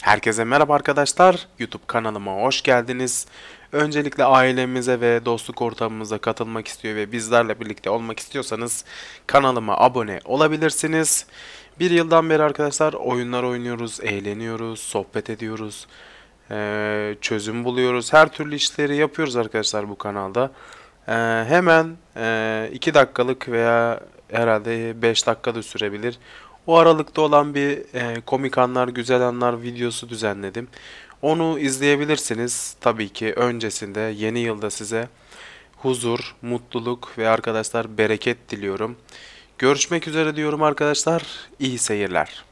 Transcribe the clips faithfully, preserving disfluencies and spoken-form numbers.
Herkese merhaba arkadaşlar. YouTube kanalıma hoş geldiniz. Öncelikle ailemize ve dostluk ortamımıza katılmak istiyor ve bizlerle birlikte olmak istiyorsanız kanalıma abone olabilirsiniz. Bir yıldan beri arkadaşlar oyunlar oynuyoruz, eğleniyoruz, sohbet ediyoruz, ee, çözüm buluyoruz. Her türlü işleri yapıyoruz arkadaşlar bu kanalda. Ee, hemen iki dakikalık veya herhalde beş dakikada sürebilir. O aralıkta olan bir e, komik anlar, güzel anlar videosu düzenledim. Onu izleyebilirsiniz. Tabii ki öncesinde yeni yılda size huzur, mutluluk ve arkadaşlar bereket diliyorum. Görüşmek üzere diyorum arkadaşlar. İyi seyirler.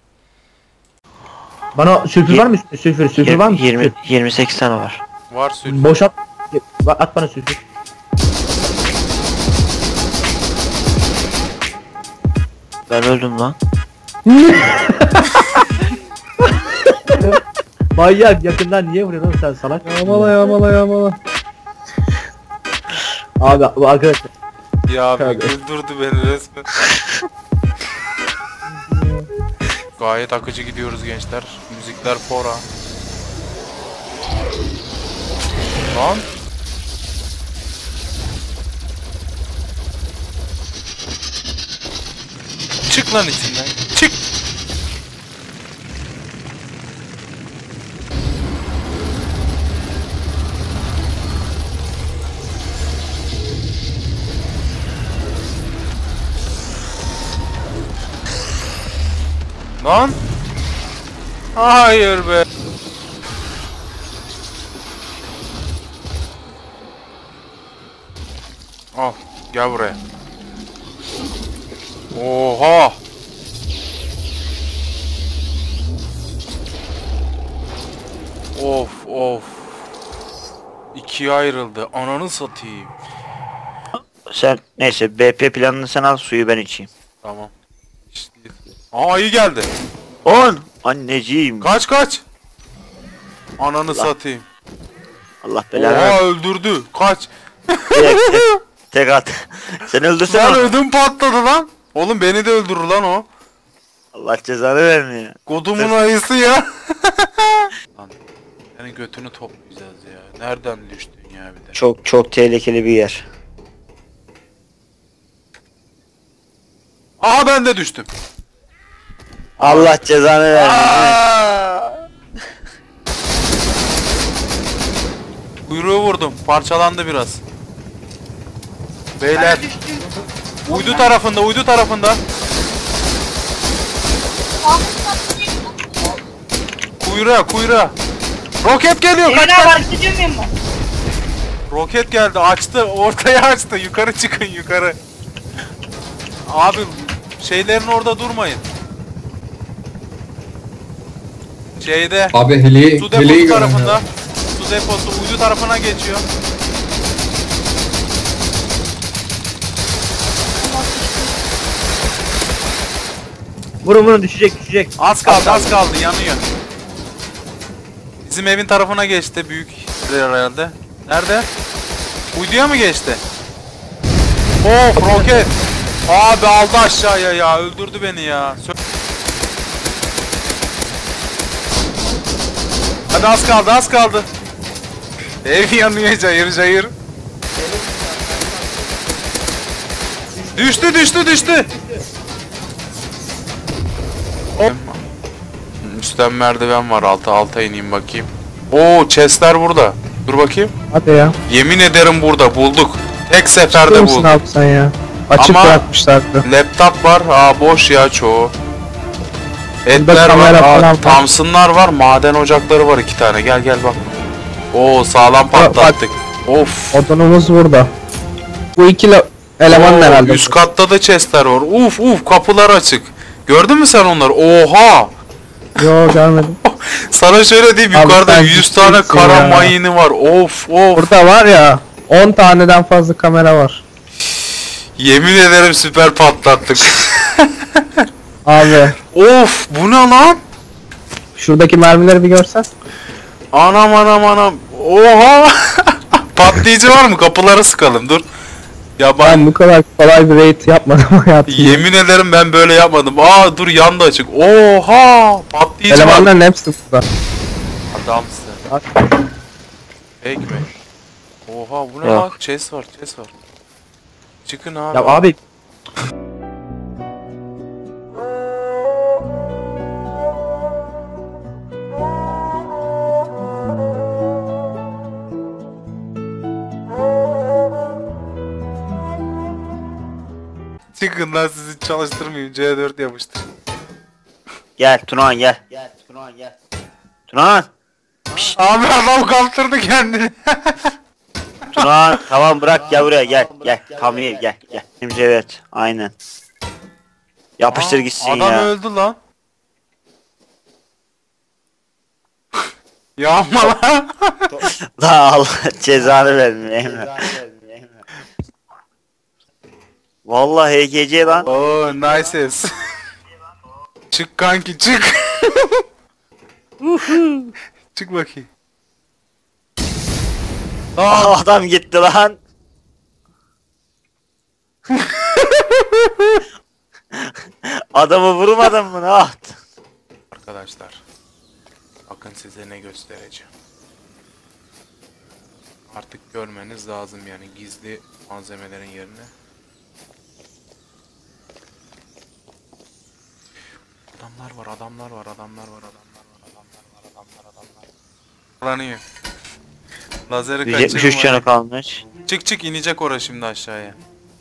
Bana sülfür var mı? Sülfür, sülfür var mı? yirmi, yirmi sekiz tane var. Var sülfür. Boşalt. At bana sülfür. Ben öldüm lan. Manyak, yakından niye vuruyorsun sen salak? Yağmala yağmala yağmala. Abi bu arkadaşlar. Ya abi Tabii. güldürdü beni resmen. Gayet akıcı gidiyoruz gençler. Müzikler fora. Lan. Çık lan içinden. Çık. Lan. Hayır be. Al, gel buraya. Oha! Of of. İkiye ayrıldı. Ananı satayım. Sen neyse B P planını sen al, suyu ben içeyim. Tamam. İşte. Aa iyi geldi. on anneciğim. Kaç kaç. Ananı satayım. Allah belanı Oha versin. öldürdü. Kaç. Tek, tek, tek at. Sen öldürsene Lan onu. ödüm patladı lan. Oğlum beni de öldürür lan o. Allah cezanı vermiyor. Kodumun ayısı ya. Lan senin götünü toplayacağız ya. Nereden düştün ya bir de. Çok çok tehlikeli bir yer. Aha ben de düştüm. Allah cezanı vermiyor. Aa! Kuyruğu vurdum. Parçalandı biraz. Beyler. Uydu tarafında, uydu tarafında. Kuyruğa, kuyruğa. Roket geliyor. Kaç kaç. Hareket ediyor muyum ben? Roket geldi. Açtı. Ortaya açtı. Yukarı çıkın yukarı. Abi şeylerin orada durmayın. Şeyde. Abi heli, Su heliyi deposu görün tarafında. ya. Su deposu uydu tarafına geçiyor. Vurun vurun, düşecek düşecek. Az kaldı az kaldı yanıyor. Bizim evin tarafına geçti büyük herhalde. Nerede? Uyduya mı geçti? Of roket. Abi aldı aşağıya ya, öldürdü beni ya. Sö Hadi az kaldı az kaldı. Ev yanıyor cayır cayır. Düştü düştü düştü. Hop. Üstten merdiven var, alta alta ineyim bakayım. Oo chestler burada. Dur bakayım. Hadi ya. Yemin ederim burada bulduk. Tek seferde Biliyor musun bulduk. abi sen ya? Açık Ama- bırakmışlardı. Laptop var. Aa boş ya çoğu. Etler var. kamera Aa, falan var. Thompson'lar var. Maden ocakları var iki tane. Gel gel bak. Oo sağlam patlattık. Of. Odunumuz burada. Bu ikili eleman Oo, herhalde. Üst katta da chestler var. Uf uf kapılar açık. Gördün mü sen onları? Oha. Yo görmedim. Sana şöyle diyeyim, Abi yukarıda sen yüz tane ciddisin kara ya. mayını var. Of of. Burada var ya on taneden fazla kamera var. Yemin ederim süper patlattık. Abi Of bu ne lan? şuradaki mermileri bir görsen. Anam anam anam. Oha. Patlayıcı var mı? Kapıları sıkalım dur. Ya Ben ben bu kadar kolay bir raid yapmadım hayatımda. yemin ederim ben böyle yapmadım. Aa dur yandı açık. Oha! Patlayıcı var. Elemanların hepsi burada. Adamsın. Fake mi? Oha bu ne Yok. lan? Chest var, chest var. Çıkın abi. Ya abi Çıkın lan sizi çalıştırmayayım. C dört yapıştır. Gel Tunahan gel. Gel Tunahan gel. Tunahan. Abi adam kaptırdı kendini. Tunahan tamam bırak gel buraya gel. Gel. Kamil gel gel. Şimdi evet aynen. Yapıştır Aa, gitsin adam ya. öldü lan. Yapma lan. La Allah cezanı vermiyor Emre. Vallahi H G C lan. Oo nice. Çık kanki çık. Çık bakayım. Aa, Adam gitti lan. Adamı vurmadın mı ne yaptın? arkadaşlar. Bakın size ne göstereceğim. Artık görmeniz lazım yani gizli malzemelerin yerine. Adamlar var, adamlar var, adamlar var, adamlar var, adamlar var, adamlar, adamlar. Kullanıyor. Lazeri yüz yetmiş üç kaçırma. canı kalmış. Çık çık inecek orası şimdi aşağıya.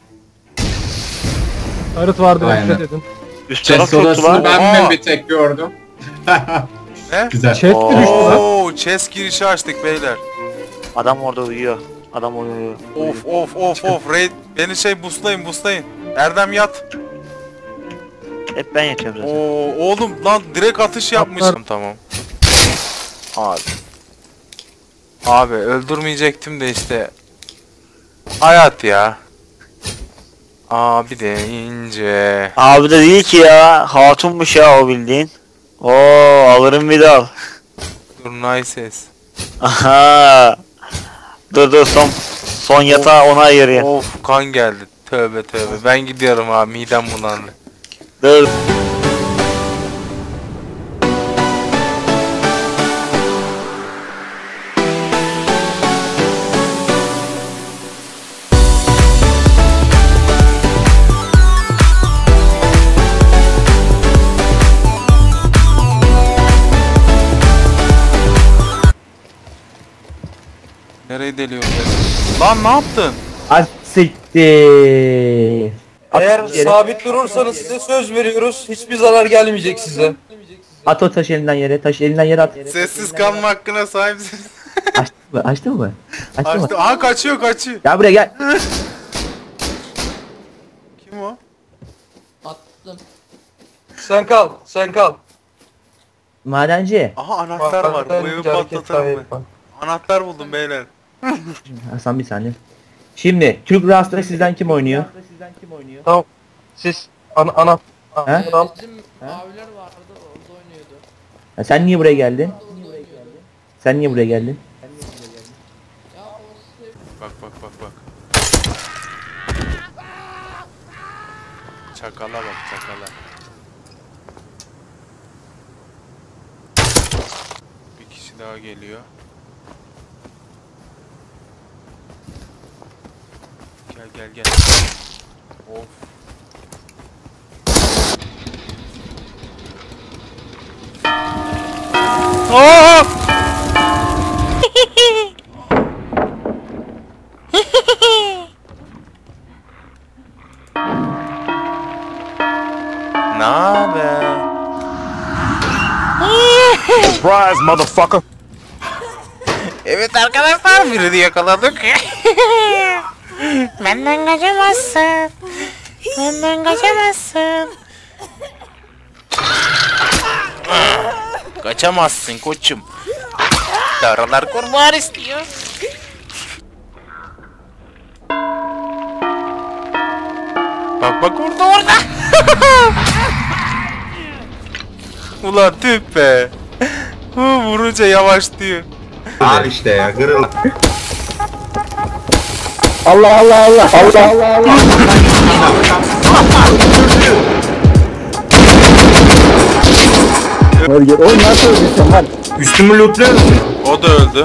Tarıt vardı Aynen. dikkat edin. Üst taraf Chest çoktu odasını lan. ben Aa. mi bir tek gördüm? Ne? Güzel. Chat mi düştü lan? Oo, chest girişi açtık beyler. Adam orada uyuyor. Adam uyuyor. Of of of of raid beni şey buslayın buslayın. Erdem yat. Hep ben yatıyorum zaten. Oo oğlum lan direkt atış yapmışım tamam. Abi. Abi öldürmeyecektim de işte. Hayat ya. Abi de ince. Abi de değil ki ya. Hatunmuş ya o bildiğin. Oo alırım bir dal. Dur nice. Aha. Dur dur son son yatağı ona ayırıyor. Of kan geldi. Tövbe tövbe. Ben gidiyorum abi midem bulandı. Dur. Nereye deliyorsun? Lan ne yaptın? az siktir. At Eğer yere. sabit durursanız size söz veriyoruz. Hiçbir zarar gelmeyecek size. At o taşı elinden yere. Taşı elinden yere at. Sessiz kalma hakkına sahipsin. Açtın mı? Açtın mı? Açtın mı? Açtı. Aha kaçıyor kaçıyor. Gel buraya gel. Kim o? Sen kal, sen kal. Madenci. Aha anahtar var. Bu evi patlatalım mı? Anahtar buldum beyler. Hasan bir saniye. Şimdi Türk Rast'ta sizden kim oynuyor? Tamam. Siz ana ana He? al. Ha, sen niye buraya geldin? Sen niye buraya geldin? Bak bak bak bak. Çakala bak çakala. Bir kişi daha geliyor. Gel gel gel. Of. Aa! Ne haber? Surprise, motherfucker. Evet arkadaşlar birini yakaladık. Benden kaçamazsın. Benden kaçamazsın. Kaçamazsın koçum. Daralar kurban istiyor. Bak bak orada orada. Ulan tüh be. Hu, vurunca yavaşlıyor. Al işte ya kırıl. Allah Allah Allah Allah Allah Allah. Hadi gel. Oğlum nasıl öldüysen lan? Üstümü lootluyor musun? O da öldü.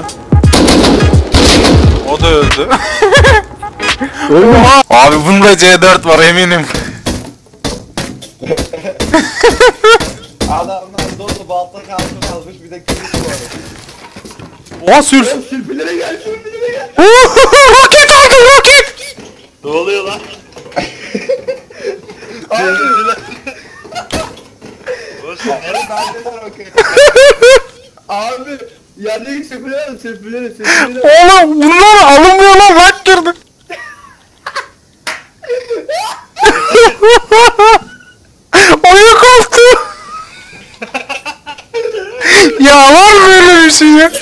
O da öldü. Ölme. Abi bunda C dört var eminim. Adamlar dolu balta kalkın almış bir de kılıç var. Oha sülf. Sürpülere gel sürpülere gel. Roket aldı roket. Ne oluyor lan? Abi yerdeki sürpülere sürpülere sürpülere. Oğlum bunlar alınmıyor lan rak girdi. Oyun koptu. Ya var böyle bir şey ya.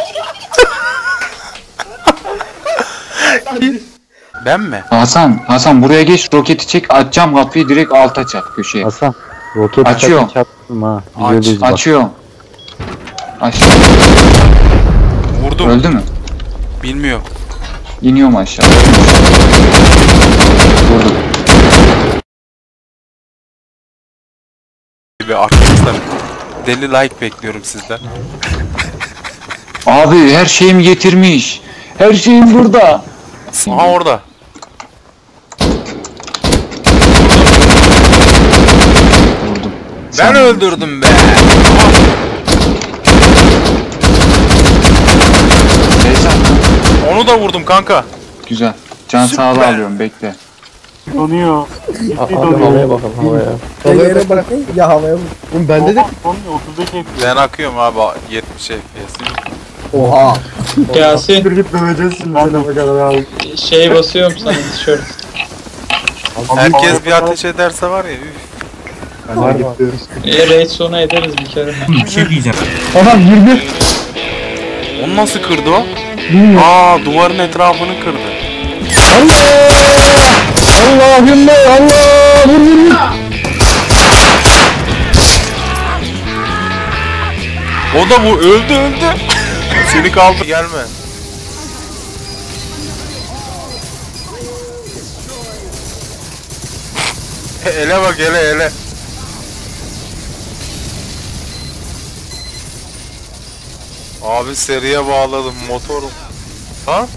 Ben mi? Hasan, Hasan buraya geç, roketi çek, açacağım kapıyı direkt alta çak köşeye. Hasan. Roketi Açıyor. sakın çarptım ha. Aç, Biliyoruz bak. Açıyorum. Aç. Vurdum. Öldü mü? Bilmiyor. İniyorum aşağı. Vurdum. Gibi arkadaşlar. Deli like bekliyorum sizden. Abi her şeyimi getirmiş. Her şeyim burada. Aha orada. Vurdum. Ben öldürdüm be. Neyse. Onu da vurdum kanka. Güzel. Can sağlığı alıyorum, bekle. Donuyor. Abi havaya bakalım havaya. Havaya bakın ya havaya bak. Oğlum bende de otuz beş F P S. Ben akıyorum abi yetmiş F P S. Oha. Yasin. Bir git döveceksin ben de bakalım abi. Şey basıyorum sana tişört. Herkes bir ateş ederse var ya üf. Var gidiyoruz. E raid sona ederiz bir kere. Bir şey diyeceğim. Adam yirmi. Onu nasıl kırdı o? Aa duvarın etrafını kırdı. Allah! Allahümme Allah! Vur vur vur! O da bu öldü öldü. Seni kaldı gelme. Ele bak ele ele. Abi seriye bağladım motorum. Ha?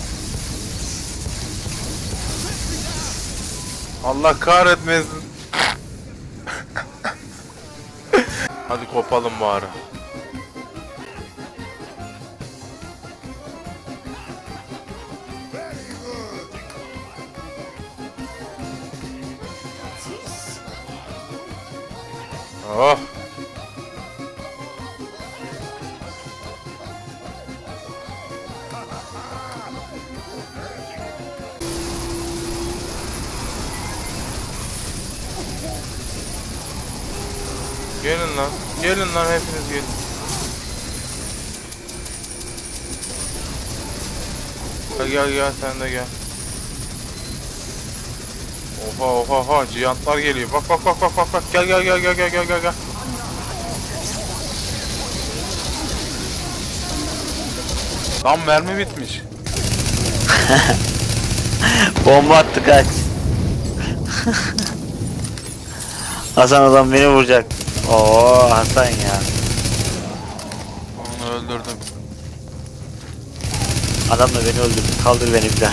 Allah kahretmesin. Hadi kopalım bari. Oh. Gelin lan. Gelin lan hepiniz gelin. Gel gel gel sen de gel. Oha oha oha cihantlar geliyor. Bak bak bak bak bak bak. Gel gel gel gel gel gel gel gel. Lan mermi bitmiş. Bomba attı kaç. Hasan adam beni vuracak. Oo Hasan ya. Onu öldürdüm. Adam da beni öldürdü. Kaldır beni bir daha.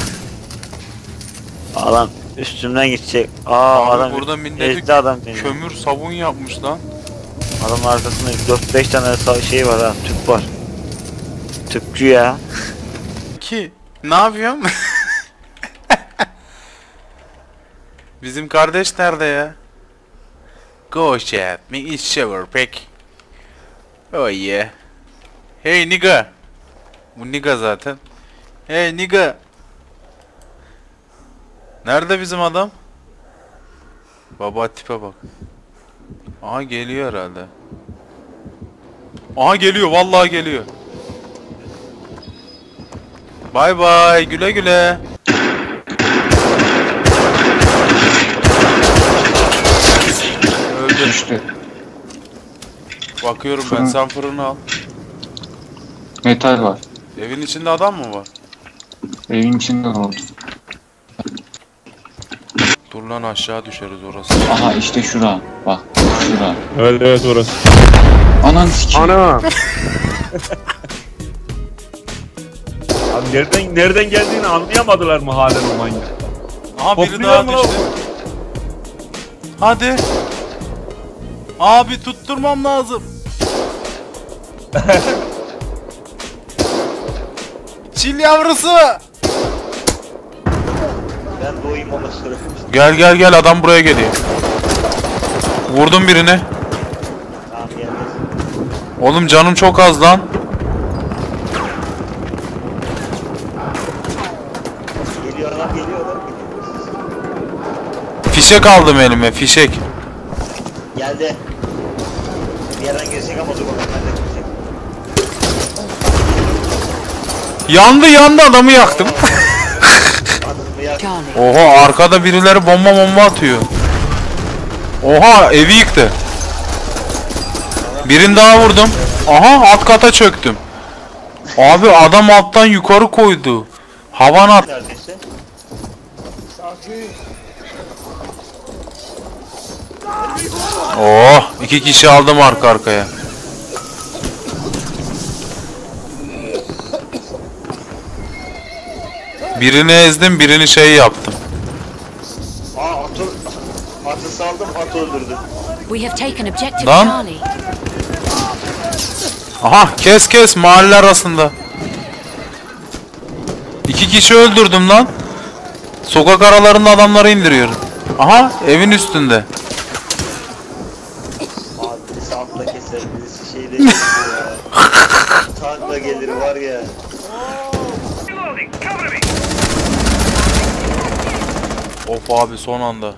Adam üstümden gidecek. Aa Abi adam burada milleti ezdi adam beni. kömür sabun yapmış lan. Adamın arkasında dört beş tane sa- şey var ha. Tüp var. Tüpçü ya. Ki ne yapıyorsun? Bizim kardeş nerede ya? Go chat me is shower pack. Oh yeah. Hey nigga. Bu nigga zaten. Hey nigga. Nerede bizim adam? Baba tipe bak. Aha geliyor herhalde. Aha geliyor vallahi geliyor. Bay bay güle güle. Öldü. Düştü. Bakıyorum ben, Fırın. sen fırını al. Metal var. Evin içinde adam mı var? Evin içinde oldu. Dur lan aşağı düşeriz orası. Aha işte şura. Bak şura. Evet evet orası. Anan sikeyim. Ana. Abi nereden nereden geldiğini anlayamadılar mı halen o manyak? Aha biri Topluyor daha mu düştü. Hadi. Abi tutturmam lazım. Çil yavrusu. Ben doğayım ama sıra. Gel gel gel adam buraya geliyor. Vurdum birini. Tamam gelmez. Oğlum canım çok az lan. Geliyor adam geliyor adam. Fişek aldım elime fişek. Geldi. Bir yerden girecek ama dur bakalım nereden girecek. Yandı yandı adamı yaktım. Adımı yak. Oha arkada birileri bomba bomba atıyor. Oha evi yıktı. Birini daha vurdum. Aha alt kata çöktüm. Abi adam alttan yukarı koydu. Havan at. Neredeyse. Oh iki kişi aldım arka arkaya. Birini ezdim birini şey yaptım. Aa atı. Atı saldım at öldürdü. We have taken objective Lan. Charlie. Aha kes kes mahalle arasında. İki kişi öldürdüm lan. Sokak aralarında adamları indiriyorum. Aha evin üstünde. Abi birisi atla keser birisi şeyde keser ya. Tankla gelir var ya. Of abi son anda.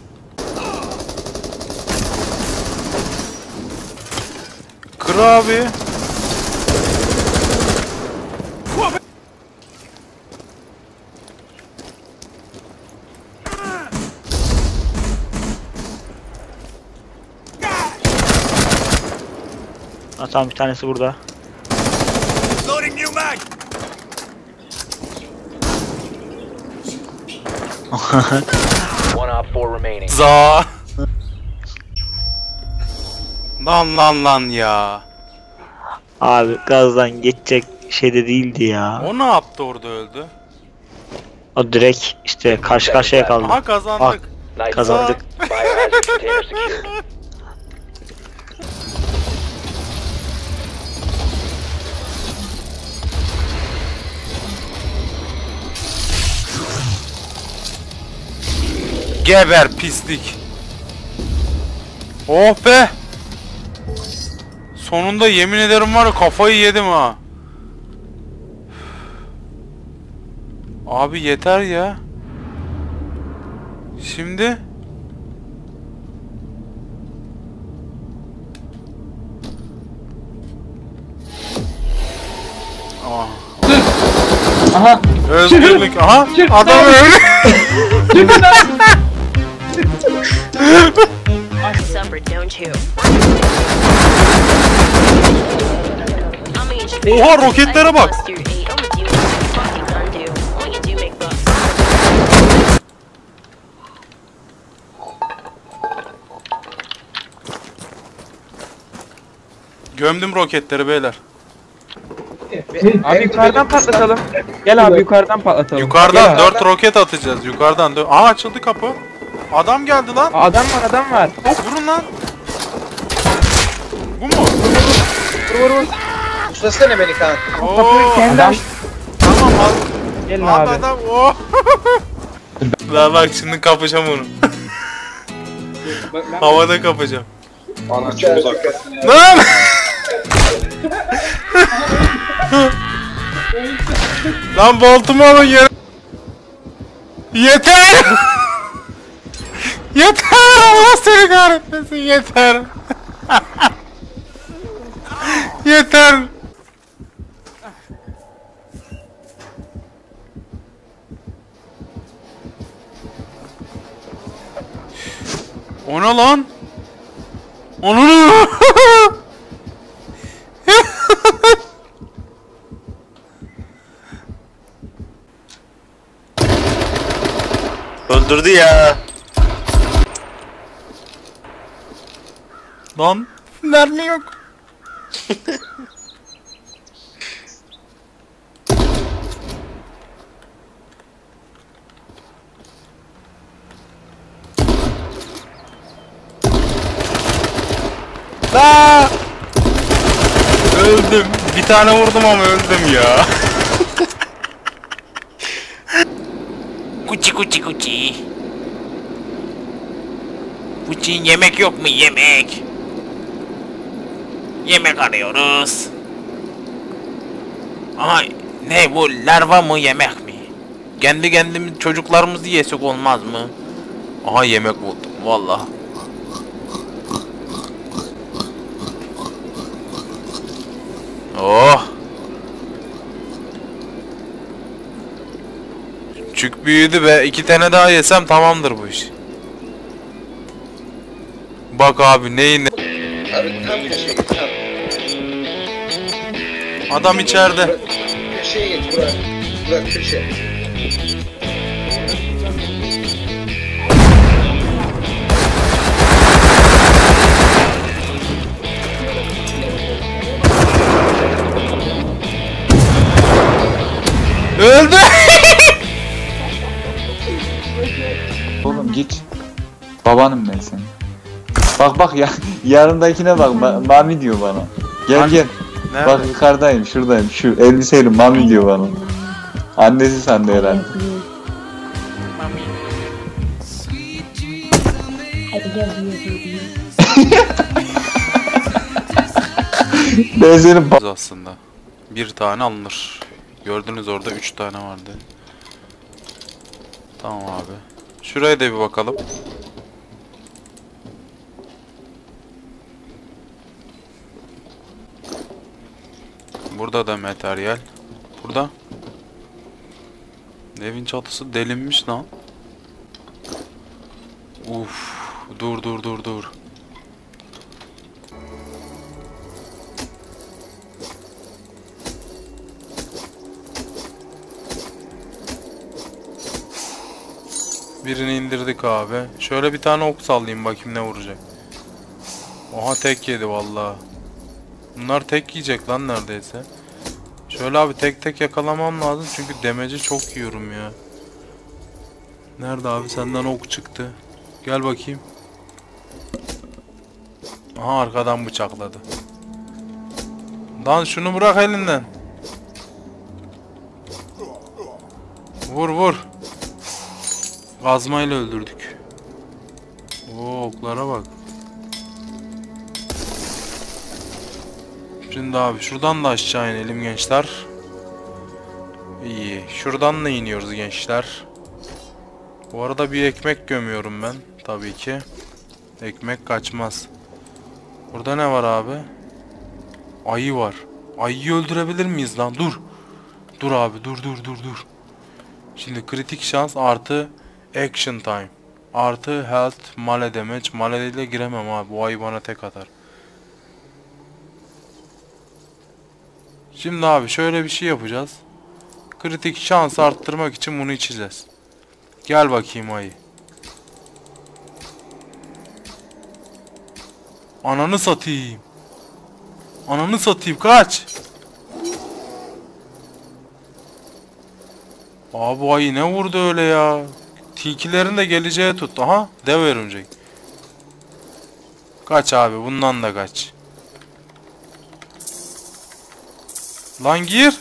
Kır abi. Ha tamam bir tanesi burada. Za. Lan lan lan ya. Abi gazdan geçecek şeyde değildi ya. O ne yaptı orada öldü? O direkt işte karşı karşıya kaldı. Aha kazandık. Kazandık. Geber pislik. Oh be. Sonunda yemin ederim var ya kafayı yedim ha. Abi yeter ya. Şimdi Aa. Aha. Özgürlük. Aha. Adam öyle. Suffered, don't you? Oha roketlere bak. Gömdüm roketleri beyler. Abi yukarıdan patlatalım. Gel abi yukarıdan patlatalım. Yukarıdan dört roket atacağız. Yukarıdan. dö- Aa açıldı kapı. Adam geldi lan. Adam var adam var. Vurun lan. Bu mu? Vur vur. Ustasana beni kan. Oo. Adam. Tamam al. Gelin Al abi. adam. Oo. Lan bak şimdi kapacağım onu. Havada kapacağım. Bana çok uzak. Lan! Lan boltumu alın yere. Yeter! Yeter! Allah seni kahretmesin yeter! Yeter! O ne lan? Onu ne? Öldürdü ya. Lan mermi yok. Aa! Öldüm. Bir tane vurdum ama öldüm ya. Kuçi kuçi kuçi. Kuçi yemek yok mu yemek? Yemek arıyoruz. Aha ne bu larva mı yemek mi? Kendi kendimiz çocuklarımızı yesek olmaz mı? Aha yemek buldum vallahi. Oh. Küçük büyüdü be. İki tane daha yesem tamamdır bu iş. Bak abi neyin ne? Abi tam köşeye git tam. Adam içeride. Köşeye git Burak. Burak köşe. Öldü. Oğlum git. Babanım ben senin. Bak bak ya yanındakine bak ma- mami diyor bana. Gel Hani- gel. Nerede? Bak yukarıdayım şuradayım şu elbiseyle mami diyor bana. Annesi sandı herhalde. Ben senin ba- Aslında. Bir tane alınır. Gördünüz orada üç tane vardı. Tamam abi. Şuraya da bir bakalım. Burada da materyal. Burada. Evin çatısı delinmiş lan. Uf. Dur dur dur dur. Birini indirdik abi. Şöyle bir tane ok sallayayım bakayım ne vuracak. Oha tek yedi vallahi. Bunlar tek yiyecek lan neredeyse. Şöyle abi tek tek yakalamam lazım çünkü demeci çok yiyorum ya. Nerede abi senden ok çıktı. Gel bakayım. Aha arkadan bıçakladı. Lan şunu bırak elinden. Vur vur. Kazmayla öldürdük. Oo oklara bak. Şimdi abi şuradan da aşağı inelim gençler. İyi. Şuradan da iniyoruz gençler. Bu arada bir ekmek gömüyorum ben. Tabii ki. Ekmek kaçmaz. Burada ne var abi? Ayı var. Ayıyı öldürebilir miyiz lan? Dur. Dur abi dur dur dur dur. Şimdi kritik şans artı action time. Artı health male damage. Male ile giremem abi. Bu ayı bana tek atar. Şimdi abi şöyle bir şey yapacağız. Kritik şans arttırmak için bunu içeceğiz. Gel bakayım ayı. Ananı satayım. Ananı satayım kaç. Abi bu ayı ne vurdu öyle ya. Tilkilerin de geleceği tuttu. Aha dev örümcek. Kaç abi bundan da kaç. Lan gir.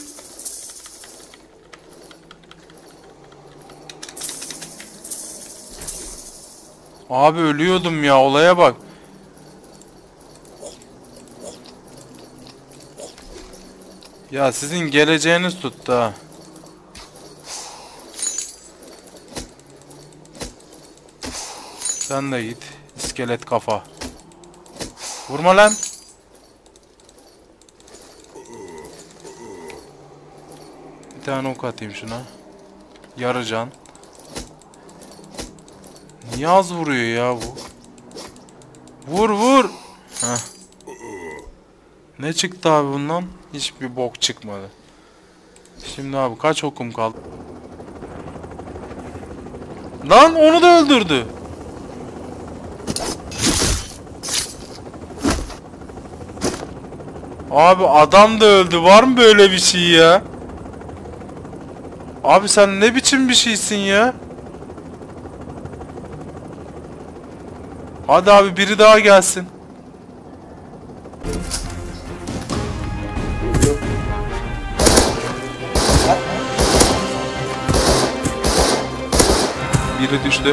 Abi ölüyordum ya olaya bak. Ya sizin geleceğiniz tuttu ha. Sen de git. İskelet kafa. Vurma lan. Bir tane ok atayım şuna. Yarı can. Niye az vuruyor ya bu? Vur vur. Heh. Ne çıktı abi bundan? Hiçbir bok çıkmadı. Şimdi abi kaç okum kaldı? Lan onu da öldürdü. Abi adam da öldü. Var mı böyle bir şey ya? Abi sen ne biçim bir şeysin ya? Hadi abi biri daha gelsin. Biri düştü.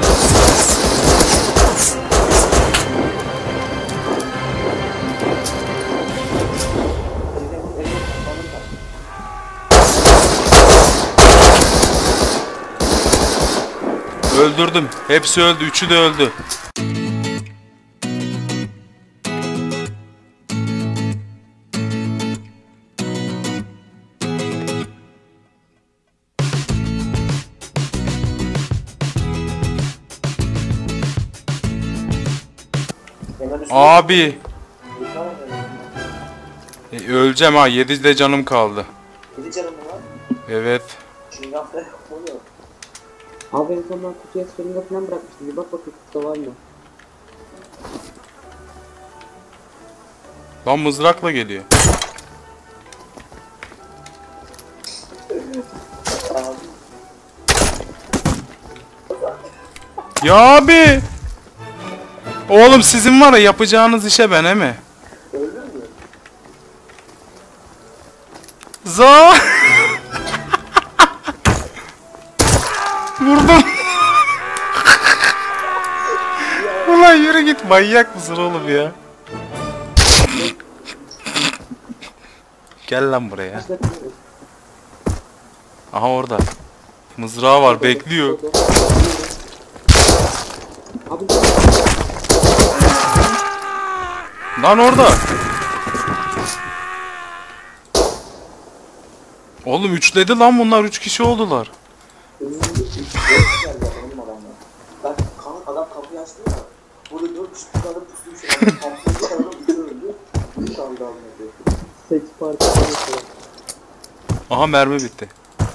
Öldürdüm. Hepsi öldü. Üçü de öldü. Abi. E, öleceğim ha. yedi de canım kaldı. yedi canım mı var? Evet. Şimdi hafta oluyor. Abi en son ben kutuya sırrında falan bırakmıştım. Bir bak bakayım kutuda var mı? Lan mızrakla geliyor. Ya abi. Oğlum sizin var ya yapacağınız işe ben he mi? Öldün mü? Za. Vurdum. Ulan yürü git, manyak mısın oğlum ya? Gel lan buraya. Aha orada. Mızrağı var, bekliyor. Lan orada. Oğlum üçledi lan bunlar, üç kişi oldular. Bak adam kapıyı açtı ya. Burada dört kişi tutarım pusmuş. Kapıyı tutarım üçü öldü. üç tane daha öldü. sekiz parça. Aha mermi bitti.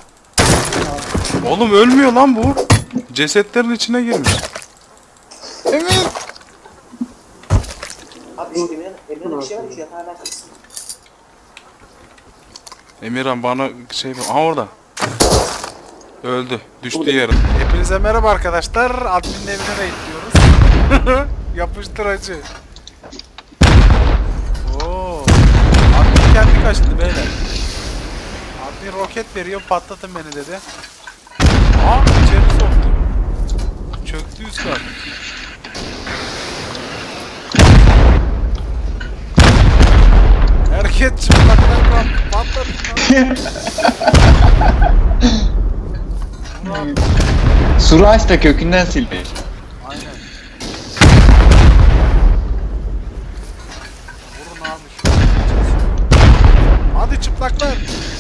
Oğlum ölmüyor lan bu. Cesetlerin içine girmiş. Evet. Abi şu Emirhan, Emirhan'ın bir şey var ya şu yatağı hemen kırsın. Emirhan bana şey... Aha orada. Öldü. Düştü yarın. Hepinize merhaba arkadaşlar. Admin'in evine de gidiyoruz. Yapıştır acı. Oo. Admin kendi kaçtı beyler. Admin roket veriyor, patlatın beni dedi. Aa, içeri soktu. Çöktü üst kat. Herkes çıplaklar kalktı. Patlatın lan. Suru aç da kökünden sil be. Aynen. Vurun abi. Hadi çıplaklar.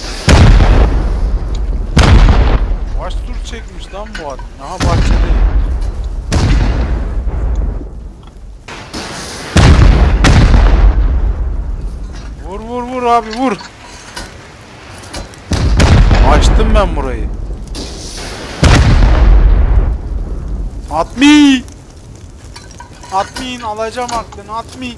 Baş tur çekmiş lan bu adam. Aha bahçede. Vur vur vur abi vur. Açtım ben burayı. Admin! Admin alacağım aklını, admin!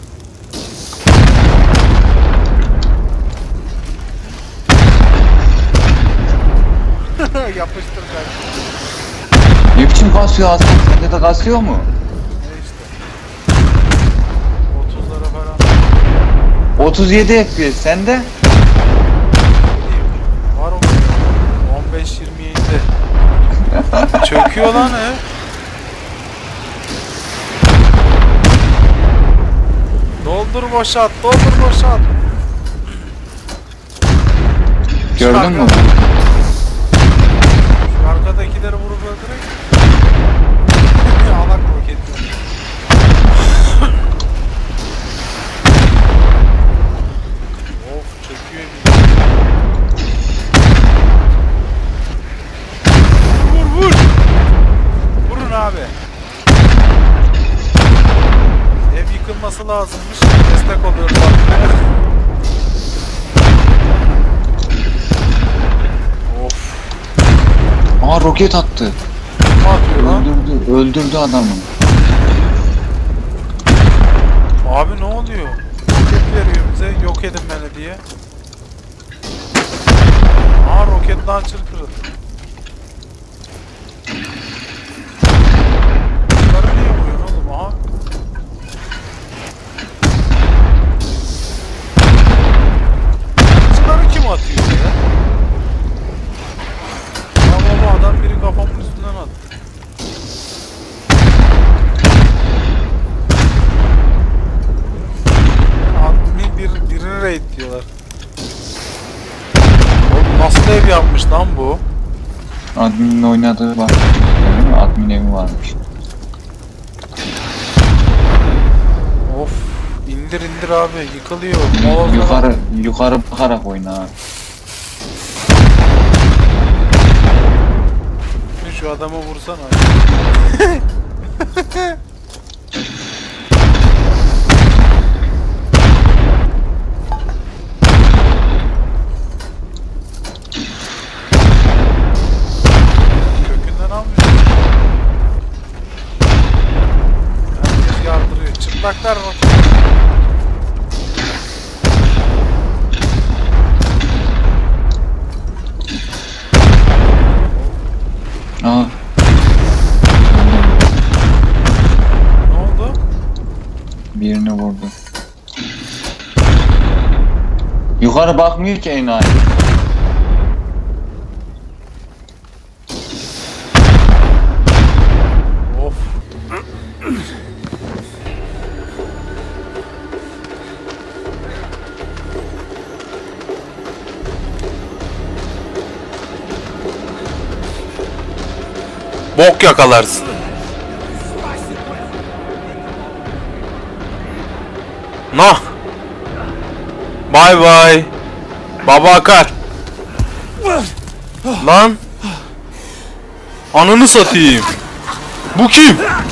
Yapıştır kardeşim. Ne biçim kasıyor Hasan? Sende de kasıyor mu? Ne işte. otuzlara falan. otuz yedi F P S sende? Var o. on beş yirmi yedi. Çöküyor lan ev. Doldur boşalt, doldur boşalt. Gördün mü? Şu arkadakileri vurup öldürek. Alak roketli. Of çöküyor bir. Vur vur. Vurun abi. Ev yıkılması lazımmış. Destek oluyoruz abi. Of. Aa roket attı. Ne atıyor lan? Öldürdü, öldürdü adamı. Abi ne oluyor? Roket veriyor bize. bize yok edin beni diye. Aa roket launcher kırıldı. Bunları niye vuruyorsun oğlum? Aha. Bunları kim atıyor ya? Ya baba adam biri kafamın üstünden attı. Admin bir, birini raid diyorlar. Oğlum nasıl ev yapmış lan bu? Admin'in oynadığı var. Değil mi? Admin evi varmış. Of indir indir abi yıkılıyor. Y- yukarı yukarı bakarak oyna ha. Şu adama vursana. Kökünden almıyor. Herkes yardırıyor. Çıplaklar var. Aa. Ne oldu? Birini vurdu. Yukarı bakmıyor ki enayi. Of. Bok yakalarsın. Nah. Bay bay. Baba akar. Lan. Ananı satayım. Bu kim?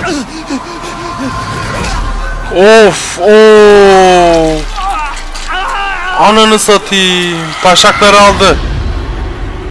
Of of. Ananı satayım. Taşakları aldı.